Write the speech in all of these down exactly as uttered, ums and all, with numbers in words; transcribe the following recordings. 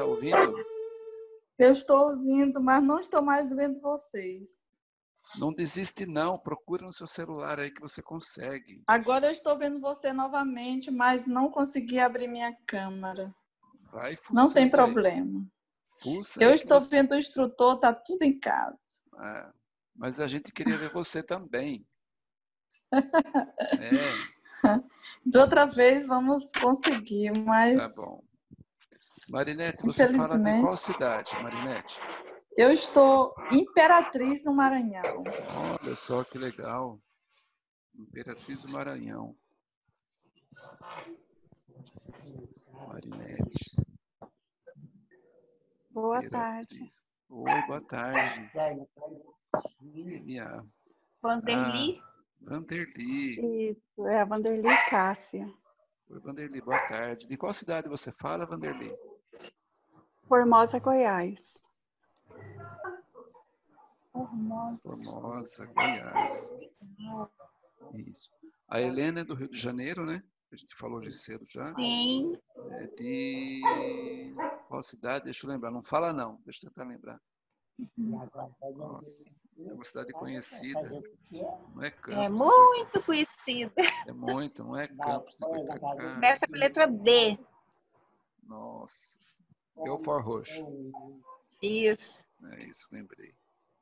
está ouvindo? Eu estou ouvindo, mas não estou mais vendo vocês. Não desiste não, procura no seu celular aí que você consegue. Agora eu estou vendo você novamente, mas não consegui abrir minha câmera. Vai fuçando. Não tem aí. problema. Fuça Eu aí estou você... vendo o instrutor, tá tudo em casa. É, mas a gente queria ver você também. É. De outra vez vamos conseguir, mas... Tá bom. Marinete, você fala de qual cidade, Marinete? Eu estou Imperatriz, no Maranhão. Olha só que legal. Imperatriz do Maranhão. Marinete. Boa tarde. Oi, boa tarde. Minha... Vanderli? Ah, Vanderli. Isso, é a Vanderli Cássia. Oi, Vanderli, boa tarde. De qual cidade você fala, Vanderli? Formosa, Goiás. Formosa. Formosa, Goiás. Isso. A Helena é do Rio de Janeiro, né? A gente falou de cedo já. Sim. É de... Qual cidade? Deixa eu lembrar. Não fala não. Deixa eu tentar lembrar. Nossa, é uma cidade conhecida. Não é Campos. É muito conhecida. É muito, não é Campos de Goitacazes. Começa com a letra B. Nossa. Belford Roxo. Isso. É isso, lembrei.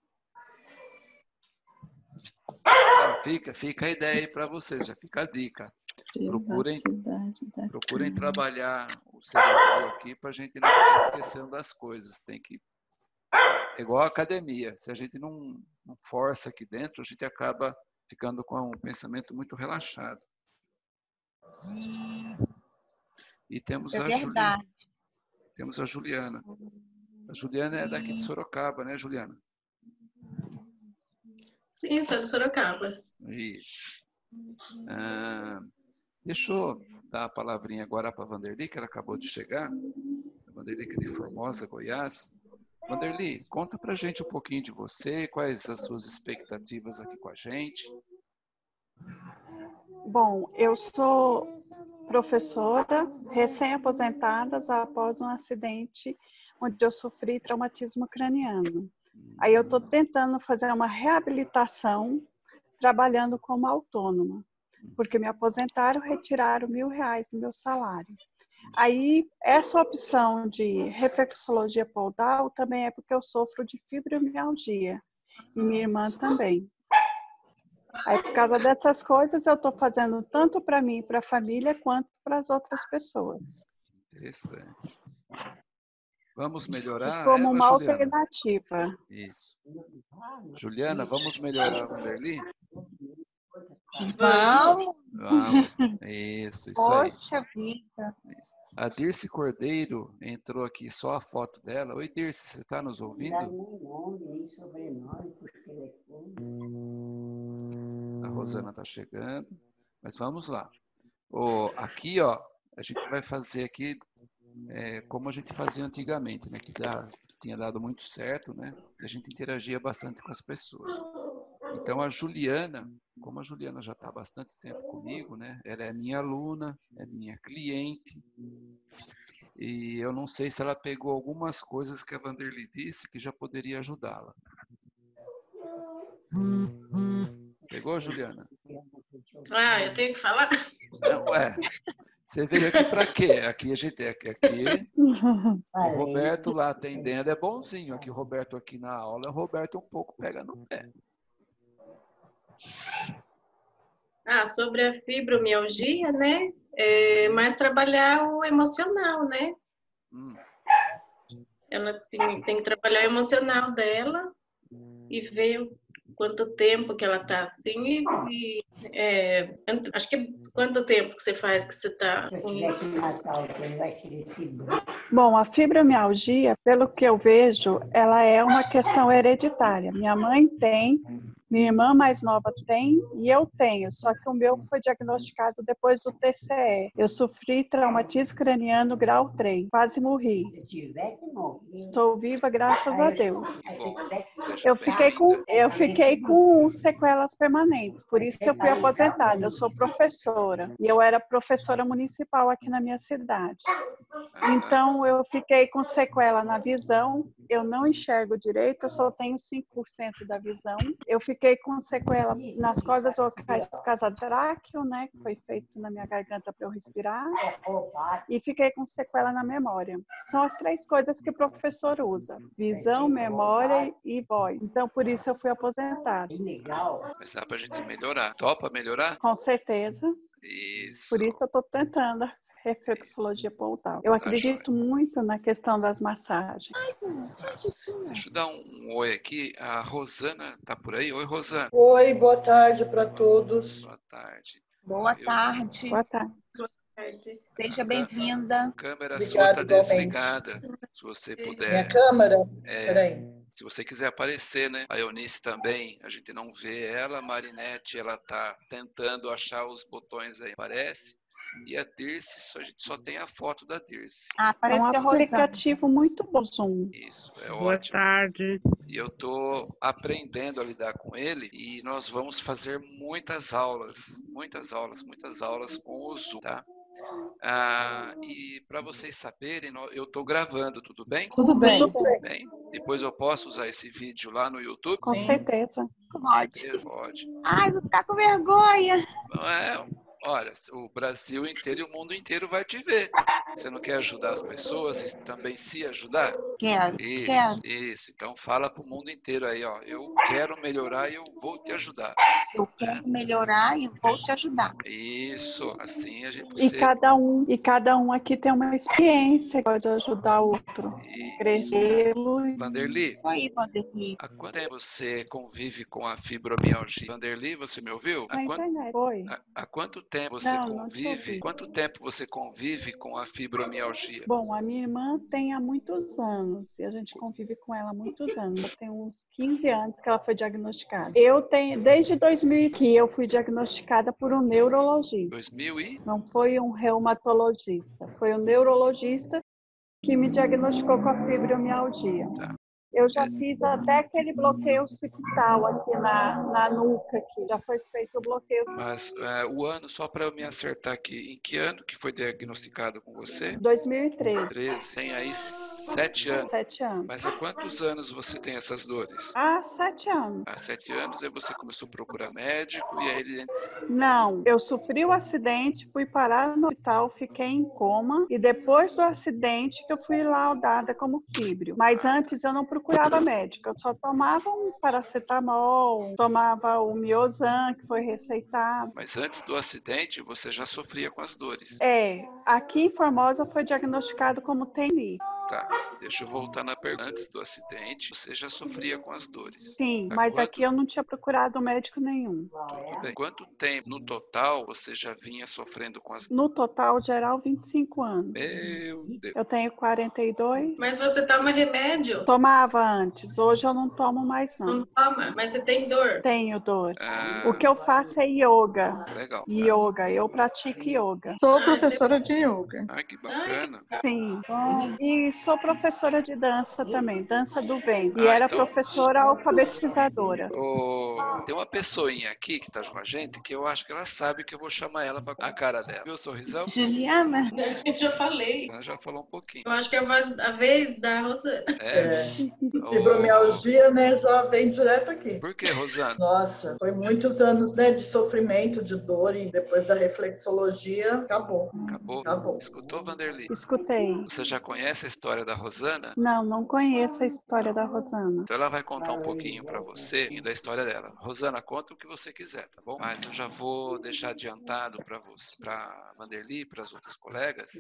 Ah, fica, fica a ideia aí para vocês, já fica a dica. Procurem, procurem trabalhar o cérebro aqui para a gente não ficar esquecendo das coisas. Tem que... É igual a academia. Se a gente não, não força aqui dentro, a gente acaba ficando com um pensamento muito relaxado. E temos é a verdade. Juliana. Temos a Juliana. A Juliana é daqui de Sorocaba, né, Juliana? Sim, sou de Sorocaba. Isso. Ah, deixa eu dar a palavrinha agora para a Vanderli, que ela acabou de chegar. A Vanderli, que é de Formosa, Goiás. Vanderli, conta pra gente um pouquinho de você, quais as suas expectativas aqui com a gente. Bom, eu sou professora recém-aposentada após um acidente onde eu sofri traumatismo craniano. Aí eu estou tentando fazer uma reabilitação trabalhando como autônoma, porque me aposentaram, retiraram mil reais do meu salário. Aí, essa opção de reflexologia podal também é porque eu sofro de fibromialgia e minha irmã também. Aí, por causa dessas coisas, eu estou fazendo tanto para mim, para a família, quanto para as outras pessoas. Interessante. Vamos melhorar como ela, uma Juliana? Alternativa. Isso. Juliana, vamos melhorar a Vanderli? Vamos. Vamos. Isso, isso Poxa aí. vida. Isso. A Dirce Cordeiro entrou aqui, só a foto dela. Oi, Dirce, você está nos ouvindo? A Rosana está chegando, mas vamos lá. Oh, aqui, ó, a gente vai fazer aqui é, como a gente fazia antigamente, né? Que dá, tinha dado muito certo, né? E a gente interagia bastante com as pessoas. Então, a Juliana, como a Juliana já está há bastante tempo comigo, né? Ela é minha aluna, é minha cliente. E eu não sei se ela pegou algumas coisas que a Vanderli disse que já poderia ajudá-la. Pegou, Juliana? Ah, eu tenho que falar? Não, é. Você veio aqui para quê? Aqui a gente é aqui. aqui o Roberto lá atendendo é bonzinho. Aqui o Roberto aqui na aula, o Roberto um pouco pega no pé. Ah, sobre a fibromialgia, né? É mais trabalhar o emocional, né? Hum. Ela tem, tem que trabalhar o emocional dela e ver quanto tempo que ela está assim. E, é, acho que quanto tempo que você faz que você está com isso? Bom, a fibromialgia, pelo que eu vejo, ela é uma questão hereditária. Minha mãe tem Minha irmã mais nova tem e eu tenho, só que o meu foi diagnosticado depois do T C E. Eu sofri traumatismo craniano grau três, quase morri. Estou viva, graças a Deus. Que bom. Seja Eu fiquei com, bem-vinda. eu fiquei com sequelas permanentes, por isso eu fui aposentada. Eu sou professora e eu era professora municipal aqui na minha cidade. Aham. Então, eu fiquei com sequela na visão, eu não enxergo direito, eu só tenho cinco por cento da visão. Eu fiquei com sequela nas cordas vocais por causa do tráqueo, né, que foi feito na minha garganta para eu respirar, e fiquei com sequela na memória. São as três coisas que o professor usa: visão, memória e voz. Então, por isso eu fui aposentada. Mas dá pra gente melhorar. Topa melhorar? Com certeza. Isso. Por isso eu estou tentando a reflexologia podal. Eu acredito muito na questão das massagens. Deixa eu dar um, um oi aqui. A Rosana tá por aí. Oi, Rosana. Oi, boa tarde para todos. Boa tarde. Boa Eu- tarde. Boa tarde. Seja bem-vinda. A câmera Obrigada, sua tá igualmente. desligada. Se você Minha puder. câmera? é, Peraí. Se você quiser aparecer, né? A Eunice também, a gente não vê ela. A Marinette, ela tá tentando achar os botões aí. Aparece. E a Dirce, só- a gente só tem a foto da Dirce. Ah, É um apareceu a Rosana. aplicativo muito bom, Zoom. Isso, é Boa ótimo. tarde. E eu tô aprendendo a lidar com ele e nós vamos fazer muitas aulas, muitas aulas, muitas aulas com o Zoom, tá? Ah, e para vocês saberem, nó- eu tô gravando, tudo bem? Tudo bem. Tudo bem, Bem, depois eu posso usar esse vídeo lá no YouTube? com Sim. certeza. Com Pode. certeza, pode. Ai, vou ficar com vergonha. Não é, olha, o Brasil inteiro e o mundo inteiro vai te ver. Você não quer ajudar as pessoas e também se ajudar? Quero, Isso, quero. isso. Então fala pro mundo inteiro aí, ó. Eu quero melhorar e eu vou te ajudar. Eu quero melhorar e vou te ajudar. Isso, assim a gente E você cada um, e cada um aqui tem uma experiência que pode ajudar o outro. Isso. Crescê-lo. e- Vanderly, Isso aí, Vanderly. há quanto tempo você convive com a fibromialgia? Vanderly, você me ouviu? Há Na quanto, internet. Oi. há, há quanto tempo você Não, não te convive? ouvi. Quanto tempo você convive com a fibromialgia? Bom, a minha irmã tem há muitos anos e a gente convive com ela há muitos anos. Já tem uns quinze anos que ela foi diagnosticada. Eu tenho, desde dois mil e quinze, eu fui diagnosticada por um neurologista. dois mil e Não foi um reumatologista, foi um neurologista que me diagnosticou com a fibromialgia. Tá. Eu já fiz até aquele bloqueio occipital aqui na, na nuca, aqui. Já foi feito o bloqueio. Mas é, o ano, só para eu me acertar aqui, em que ano que foi diagnosticado com você? dois mil e treze, treze, tem aí sete anos. sete anos. Mas há quantos anos você tem essas dores? Há sete anos. Há sete anos, aí você começou a procurar médico e aí ele Não, eu sofri o acidente, fui parar no hospital, fiquei em coma e depois do acidente que eu fui laudada como fíbrio. Mas antes eu não procurava médico, eu só tomava um paracetamol, tomava o Miozan, que foi receitado. Mas antes do acidente, você já sofria com as dores. É, aqui em Formosa foi diagnosticado como T N I. Tá, deixa eu voltar na pergunta. Antes do acidente, você já sofria com as dores. Sim, Há mas quanto- aqui eu não tinha procurado médico nenhum. Tudo bem. Quanto tempo, no total, você já vinha sofrendo com as dores? No total geral, vinte e cinco anos. Meu Deus. Eu tenho quarenta e dois. Mas você toma remédio? Tomava antes, hoje eu não tomo mais não. Não toma, mas você tem dor. Tenho dor. Ah, O que eu faço é yoga. legal. Tá. Yoga, eu pratico yoga. Sou professora de yoga. Ah, que bacana. Sim. E sou professora de dança também, dança do ventre. E Ah, era então- professora alfabetizadora. Ô, tem uma pessoinha aqui que tá com a gente que eu acho que ela sabe que eu vou chamar ela pra a cara dela. Viu o sorrisão? Juliana? Eu já falei. Ela já falou um pouquinho. Eu acho que é a vez- a vez da Rosana. É. É, Ô, fibromialgia, né, já vem direto aqui. por que, Rosana? Nossa, foi muitos anos, né, de sofrimento, de dor, e depois da reflexologia, acabou. Acabou? Acabou. Escutou, Vanderly? Escutei. Você já conhece a história da Rosana? Não, não conheço a história da Rosana. Então ela vai contar um pouquinho pra você e da história dela. Rosana, conta o que você quiser, tá bom? Mas eu já vou deixar adiantado para você, para Vanderly, para as outras colegas,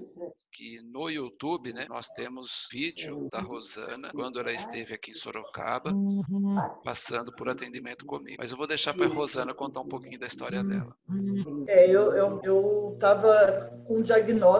que no YouTube, né, nós temos vídeo da Rosana quando ela esteve aqui em Sorocaba, passando por atendimento comigo. Mas eu vou deixar para Rosana contar um pouquinho da história dela. É, eu, eu, eu tava com um diagnóstico, né,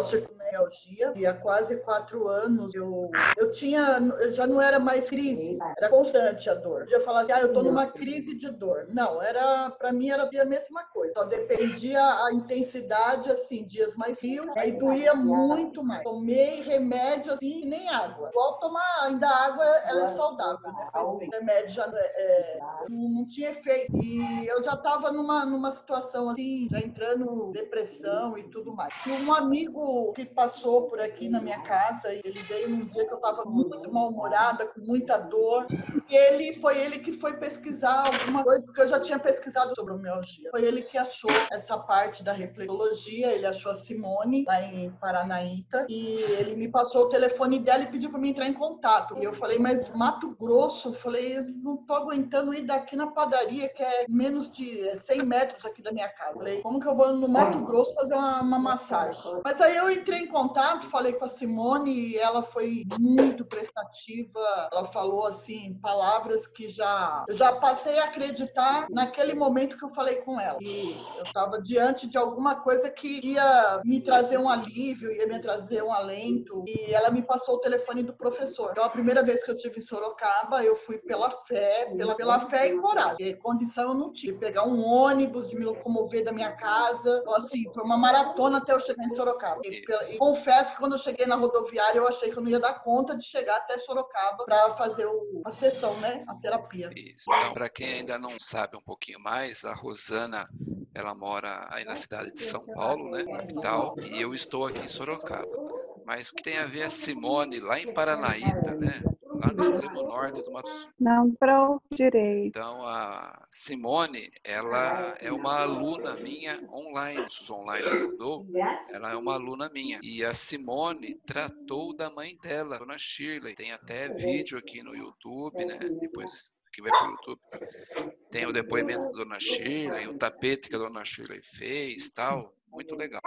fibromialgia, e há quase quatro anos eu, eu tinha, eu já não era mais crise, era constante a dor. Eu podia falar assim, ah, eu tô numa crise de dor. Não, era, para mim era a mesma coisa, só dependia a intensidade, assim, dias mais frios, aí doía muito mais. Tomei remédio assim, nem água. Igual tomar ainda água, ela é saudável, né? Faz bem. O remédio já é, não, não tinha efeito. E eu já estava numa, numa situação assim, já entrando em depressão e tudo mais. E um amigo que passou por aqui na minha casa, ele veio num dia que eu estava muito mal-humorada, com muita dor, e ele foi ele que foi pesquisar alguma coisa, porque eu já tinha pesquisado sobre fibromialgia. Foi ele que achou essa parte da reflexologia, ele achou a Simone, lá em Paranaíta, e ele me passou o telefone dela e pediu para mim entrar em contato. E eu falei, mas Mato Grosso? Eu falei, eu não tô aguentando ir daqui na padaria, que é menos de cem metros aqui da minha casa. Eu falei, como que eu vou no Mato Grosso fazer uma, uma massagem? Mas aí eu entrei em contato, falei com a Simone e ela foi muito prestativa. Ela falou, assim, palavras que já... Eu já passei a acreditar naquele momento que eu falei com ela. E eu estava diante de alguma coisa que ia me trazer um alívio, ia me trazer um alento. E ela me passou o telefone do professor. Então, a primeira vez que eu estive em Sorocaba, eu fui pela fé, pela, pela fé e coragem. E condição eu não tive. Pegar um ônibus, de me locomover da minha casa. Então, assim, foi uma maratona até eu chegar em Sorocaba. E, e confesso que quando eu cheguei na rodoviária, eu achei que eu não ia dar conta de chegar até Sorocaba para fazer o, a sessão, né? A terapia. Isso. Então, para quem ainda não sabe um pouquinho mais, a Rosana, ela mora aí na cidade de São Paulo, né, capital, e eu estou aqui em Sorocaba. Mas o que tem a ver a Simone lá em Paranaíta, né, lá no extremo norte do Mato Sul. Não para o direito. Então, a Simone, ela é uma aluna minha online, os online que eu dou, ela é uma aluna minha. E a Simone tratou da mãe dela, Dona Shirley. Tem até vídeo aqui no YouTube, né, depois que vai para o YouTube. Tem o depoimento da Dona Shirley, o tapete que a Dona Shirley fez, tal. Muito legal.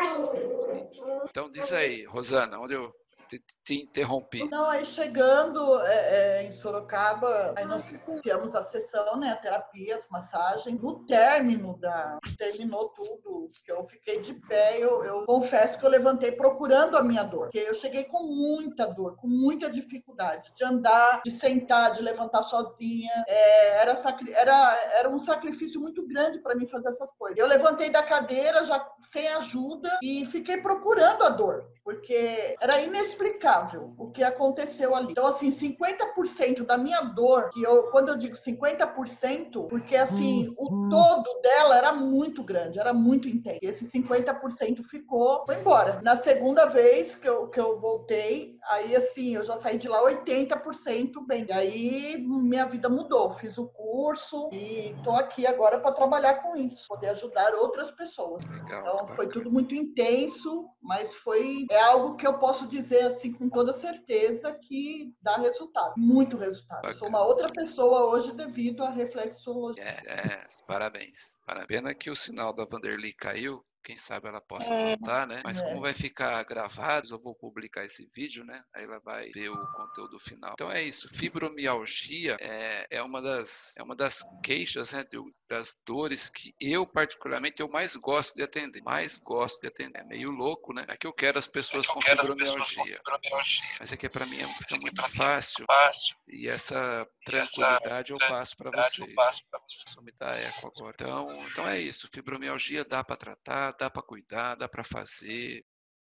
Então, diz aí, Rosana, onde eu te, te interrompi. Não, aí chegando é, é, em Sorocaba, aí nós iniciamos a sessão, né, a terapia, as massagens. No término da... terminou tudo, que eu fiquei de pé, eu, eu confesso que eu levantei procurando a minha dor. Porque eu cheguei com muita dor, com muita dificuldade de andar, de sentar, de levantar sozinha. É, era, sacri... era, era um sacrifício muito grande para mim fazer essas coisas. Eu levantei da cadeira já sem ajuda e fiquei procurando a dor, porque era inexplicável o que aconteceu ali. Então, assim, cinquenta por cento da minha dor, que eu, quando eu digo cinquenta por cento, porque, assim, o todo dela era muito grande, era muito intenso. E esse cinquenta por cento ficou, foi embora. Na segunda vez que eu, que eu voltei, aí, assim, eu já saí de lá oitenta por cento bem. E aí, minha vida mudou. Fiz o curso e tô aqui agora para trabalhar com isso, poder ajudar outras pessoas. Legal, então, foi tudo muito intenso, mas foi é algo que eu posso dizer assim com toda certeza que dá resultado, muito resultado. Eu sou uma outra pessoa hoje devido à reflexologia. É, é, parabéns. Parabéns. Pena que o sinal da Vanderly caiu. Quem sabe ela possa voltar, né? Mas como vai ficar gravado, eu vou publicar esse vídeo, né? Aí ela vai ver o conteúdo final. Então é isso. Fibromialgia é, é uma das é uma das queixas, né? Das dores que eu particularmente eu mais gosto de atender. Mais gosto de atender. É meio louco, né? É que eu quero as pessoas com fibromialgia. Mas é que para mim é, fica muito fácil. E essa tranquilidade eu passo para vocês. Só me dá eco agora. Então, então é isso. Fibromialgia dá para tratar, dá para cuidar, dá para fazer.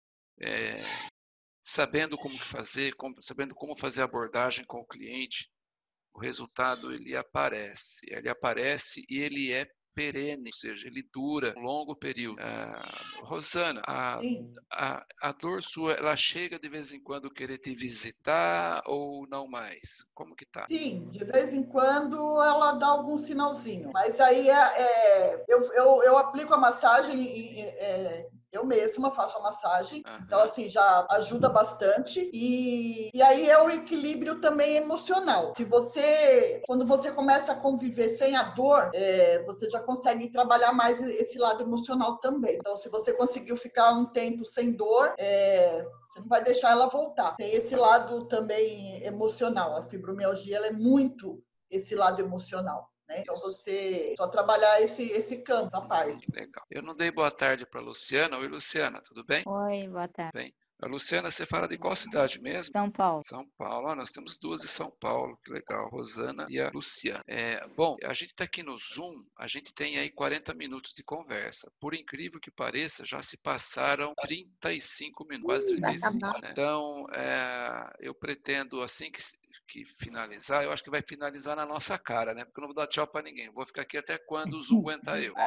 É, sabendo como que fazer, como, sabendo como fazer a abordagem com o cliente, o resultado ele aparece. Ele aparece e ele é perene, ou seja, ele dura um longo período. Ah, Rosana, a, a, a dor sua, ela chega de vez em quando querer te visitar ou não mais? Como que tá? Sim, de vez em quando ela dá algum sinalzinho, mas aí é, é, eu, eu, eu aplico a massagem, é, eu mesma faço a massagem, uhum. Então assim, já ajuda bastante e, e aí é o equilíbrio também emocional. Se você, quando você começa a conviver sem a dor, é, você já consegue trabalhar mais esse lado emocional também. Então se você conseguiu ficar um tempo sem dor, é, você não vai deixar ela voltar. Tem esse lado também emocional. A fibromialgia ela é muito esse lado emocional. Né? Então, você só trabalhar esse, esse campo, essa parte. Legal. Eu não dei boa tarde para a Luciana. Oi, Luciana, tudo bem? Oi, boa tarde. Bem. A Luciana, você fala de qual cidade mesmo? São Paulo. São Paulo. Ah, nós temos duas em São Paulo. Que legal. A Rosana e a Luciana. É, bom, a gente está aqui no Zoom, a gente tem aí quarenta minutos de conversa. Por incrível que pareça, já se passaram trinta e cinco minutos, quase trinta e cinco, né? Então, é, eu pretendo, assim que, que finalizar, eu acho que vai finalizar na nossa cara, né? Porque eu não vou dar tchau para ninguém. Vou ficar aqui até quando o Zoom aguentar eu, né?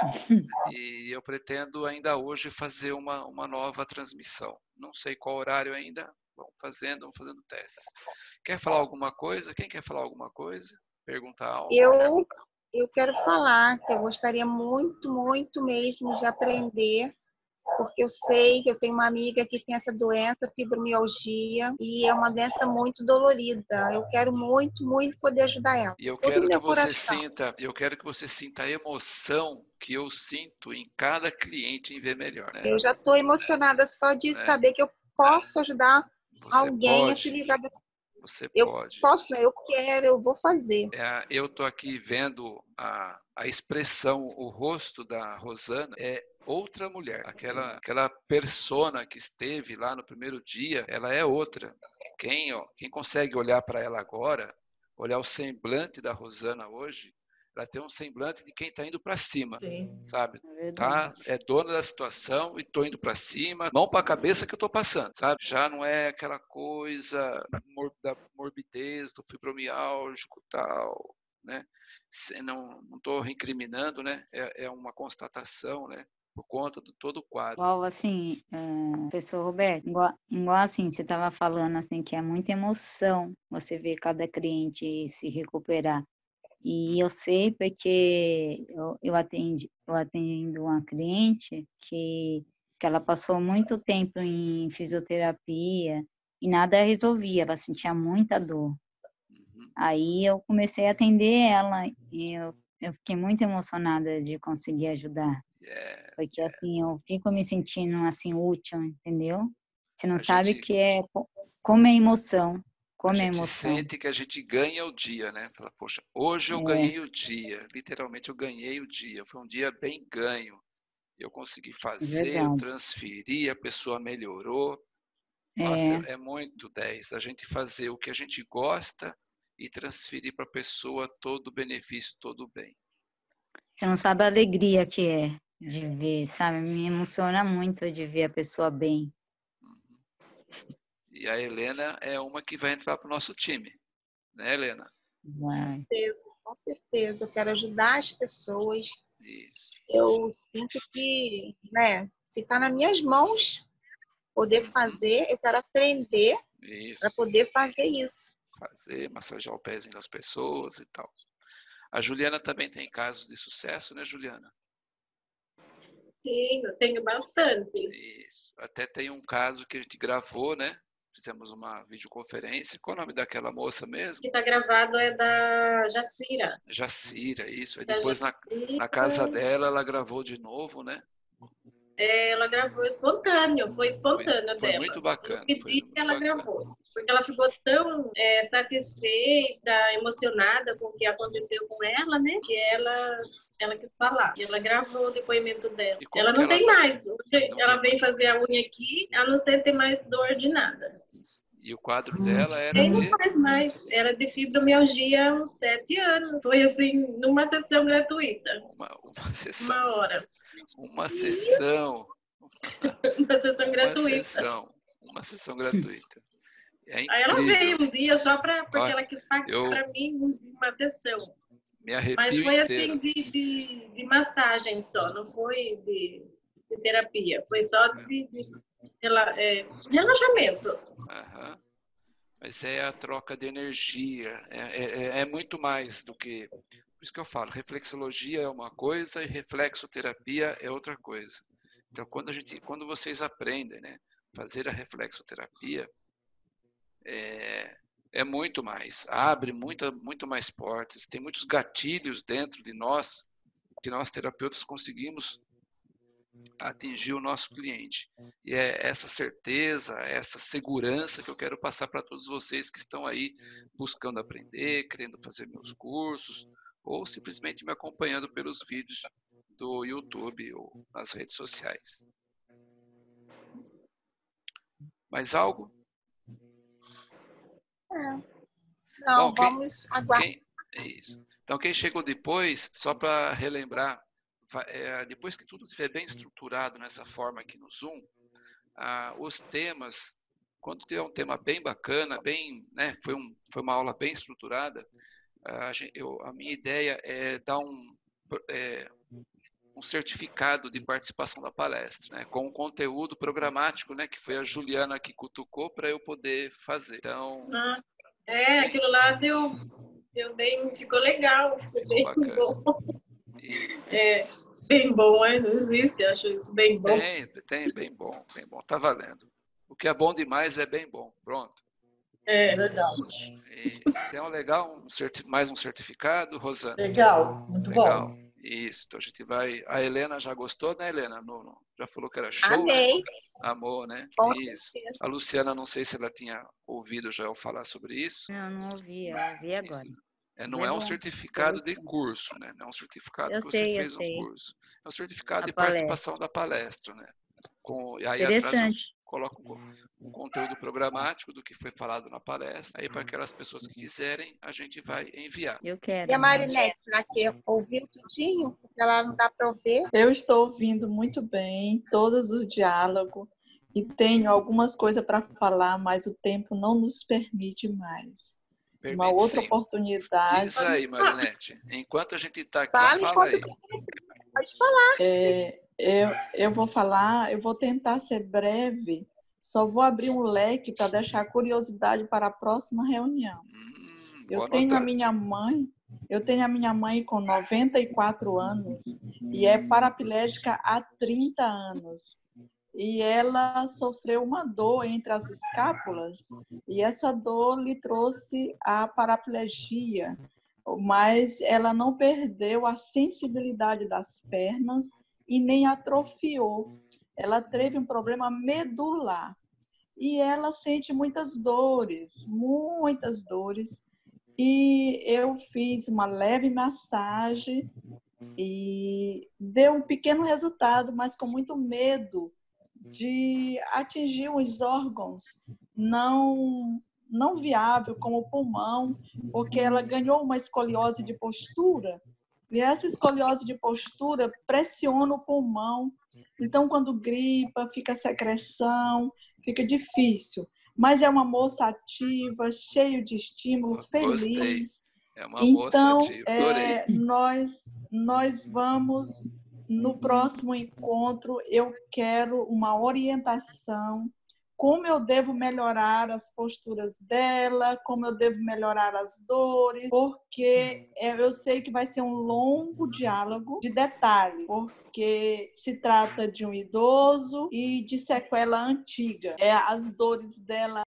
E eu pretendo ainda hoje fazer uma, uma nova transmissão. Não sei qual horário ainda. Vamos fazendo, vamos fazendo testes. Quer falar alguma coisa? Quem quer falar alguma coisa? Perguntar algo? Eu, eu quero falar que eu gostaria muito, muito mesmo de aprender, porque eu sei que eu tenho uma amiga que tem essa doença, fibromialgia, e é uma doença muito dolorida. Eu quero muito, muito poder ajudar ela. E eu Todo quero que meu você coração. sinta, eu quero que você sinta a emoção que eu sinto em cada cliente em ver melhor, né? Eu já estou emocionada só de É. saber que eu posso ajudar Você alguém a se pode, livrar dessa. você Eu pode. posso, não, eu quero, eu vou fazer. É, eu estou aqui vendo a, a expressão, o rosto da Rosana é outra mulher. Aquela, aquela persona que esteve lá no primeiro dia, ela é outra. Quem, ó, quem consegue olhar para ela agora, olhar o semblante da Rosana hoje, ela tem um semblante de quem está indo para cima, Sim. sabe? É Tá, verdade. é dona da situação e tô indo para cima, mão para a cabeça que eu tô passando, sabe? Já não é aquela coisa mor- da morbidez, do fibromialgico tal, né? Se- Não, não tô recriminando, né? É, é uma constatação, né? Por conta de todo o quadro. Igual assim, é, professor Roberto, igual, igual assim, você estava falando assim que é muita emoção você ver cada cliente se recuperar. E eu sei porque eu, eu atendi, eu atendo uma cliente que, que ela passou muito tempo em fisioterapia e nada resolvia, ela sentia muita dor. Uhum. Aí eu comecei a atender ela e eu, eu fiquei muito emocionada de conseguir ajudar. Yes, Porque yes. assim, eu fico me sentindo assim útil, entendeu? Você não A sabe o gente, que é, co- como é emoção, a como é gente emoção. sente que a gente ganha o dia, né? Fala, poxa, hoje eu É, ganhei o dia. Literalmente eu ganhei o dia. Foi um dia bem ganho. Eu consegui é fazer, eu verdade. transferi, a pessoa melhorou. Nossa, É, é muito dez. A gente fazer o que a gente gosta e transferir para a pessoa todo o benefício, todo o bem. você não sabe a alegria que é de ver, sabe? Me emociona muito de ver a pessoa bem. E a Helena é uma que vai entrar para o nosso time, né, Helena? Vai. certeza, com certeza. Eu quero ajudar as pessoas. Isso. Eu sinto que, né, se está nas minhas mãos poder Uhum. fazer, eu quero aprender para Isso. poder fazer isso. Fazer, massagear o pezinho das pessoas e tal. A Juliana também tem casos de sucesso, né, Juliana? Sim, eu tenho bastante. Isso. Até tem um caso que a gente gravou, né? Fizemos uma videoconferência. Qual é o nome daquela moça mesmo? O que está gravado é da Jacira. Jacira, isso. Aí Da depois na, Jacira, na casa dela, ela gravou de novo, né? ela gravou espontâneo, foi Foi, espontâneo foi dela. muito Eu bacana, foi pedi e muito ela bacana. gravou. Porque ela ficou tão é, satisfeita, emocionada com o que aconteceu com ela, né? Que ela, ela quis falar. E ela gravou o depoimento dela. E como Ela que não ela tem mais. Hoje não ela tem vem mais? fazer a unha aqui, ela não sente mais dor de nada. E o quadro dela era Nem não de faz mais. Era de fibromialgia há uns sete anos. Foi assim, numa sessão gratuita. uma, uma sessão. Uma hora. Uma sessão. Uma sessão Uma gratuita. sessão. Uma sessão gratuita. É Aí ela incrível. veio um dia só pra, porque Olha, ela quis pagar eu para mim uma sessão. me Mas arrepio foi inteiro. assim de, de, de massagem só, não foi de, de terapia. Foi só de, de rela- é, relaxamento. Aham. Mas é a troca de energia. É, é, é muito mais do que. Por isso que eu falo, reflexologia é uma coisa e reflexoterapia é outra coisa. Então, quando, a gente, quando vocês aprendem, né, fazer a reflexoterapia, é, é muito mais. Abre muita, muito mais portas. Tem muitos gatilhos dentro de nós que nós terapeutas conseguimos atingir o nosso cliente. E é essa certeza, essa segurança que eu quero passar para todos vocês que estão aí buscando aprender, querendo fazer meus cursos, ou simplesmente me acompanhando pelos vídeos do YouTube ou nas redes sociais. Mais algo? É. Não, Bom, quem, vamos aguardar. quem, é isso. Então, quem chegou depois, só para relembrar, vai, é, depois que tudo estiver bem estruturado nessa forma aqui no Zoom, ah, os temas, quando tiver um tema bem bacana, bem, né, foi, um, foi uma aula bem estruturada, a, gente, eu, a minha ideia é dar um, é, um certificado de participação da palestra, né, com um conteúdo programático, né, que foi a Juliana que cutucou para eu poder fazer. Então, ah, é, bem, aquilo lá deu, deu bem, ficou legal, ficou bem bacana. bom. É, bem bom, é, não existe, acho isso bem bom. Tem, tem, bem bom, bem bom, tá valendo. O que é bom demais é bem bom, pronto. É verdade. Então, legal, um certi- mais um certificado, Rosana? Legal, muito legal. bom. Isso, então a gente vai... A Helena já gostou, né, Helena? No, no, já falou que era show, Amei. né? Amor, né? Com Isso. certeza. A Luciana, não sei se ela tinha ouvido já eu falar sobre isso. Não, não ouvi, eu ouvi agora. É, não é é um bom, certificado de curso, né? Não é um certificado eu que sei, você eu fez um sei. curso. É um certificado A de palestra. participação da palestra, né? Com, e aí atrás eu Interessante. coloco um, um conteúdo programático do que foi falado na palestra. Aí para aquelas pessoas que quiserem, a gente vai enviar. Eu quero. E a Marinete, será que ouviu tudinho? Porque ela não dá para ouvir. Eu estou ouvindo muito bem todos os diálogos e tenho algumas coisas para falar, mas o tempo não nos permite mais. Permite, Uma outra sim. oportunidade. Diz aí, Marinete. Enquanto a gente está aqui, Fala fala aí. enquanto pode falar. É, eu, eu vou falar, eu vou tentar ser breve, só vou abrir um leque para deixar a curiosidade para a próxima reunião. Hum, Eu vou tenho a anotar. minha mãe, eu tenho a minha mãe com noventa e quatro anos e é paraplégica há trinta anos. E ela sofreu uma dor entre as escápulas e essa dor lhe trouxe a paraplegia, mas ela não perdeu a sensibilidade das pernas e nem atrofiou. Ela teve um problema medular e ela sente muitas dores, muitas dores. E eu fiz uma leve massagem e deu um pequeno resultado, mas com muito medo de atingir os órgãos não não viável, como o pulmão, porque ela ganhou uma escoliose de postura, e essa escoliose de postura pressiona o pulmão. Então, quando gripa, fica secreção, fica difícil. Mas é uma moça ativa, cheio de estímulo, Gostei. feliz. É uma Então, moça ativa. Adorei. é, nós, nós vamos, no próximo encontro, eu quero uma orientação, como eu devo melhorar as posturas dela, como eu devo melhorar as dores, porque eu sei que vai ser um longo diálogo de detalhes, porque se trata de um idoso e de sequela antiga. É, as dores dela